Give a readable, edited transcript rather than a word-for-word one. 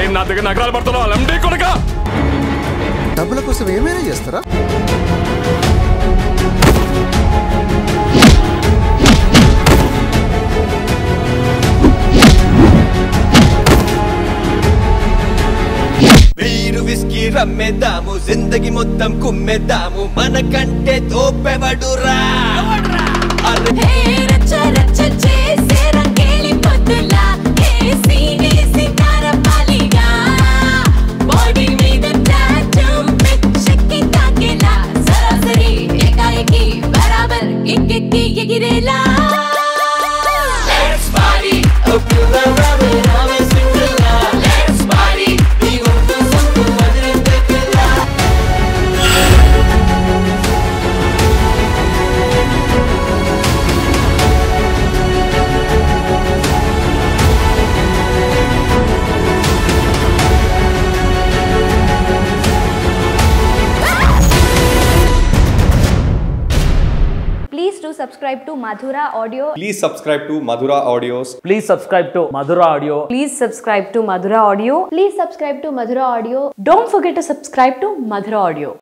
ఏం నా దగ్గర నగరాలు పడుతున్నావు లంబడి కొడక డబ్బుల కోసం ఏమైనా చేస్తారా వీరు విస్కీ రమ్మేద్దాము జిందగీ మొత్తం కుమ్మేద్దాము మనకంటే తోపెవడురా Please do subscribe to Madhura Audio. Please subscribe to Madhura Audios. Please subscribe to Madhura Audio. Please subscribe to Madhura Audio. Please subscribe to Madhura Audio. Don't forget to subscribe to Madhura Audio.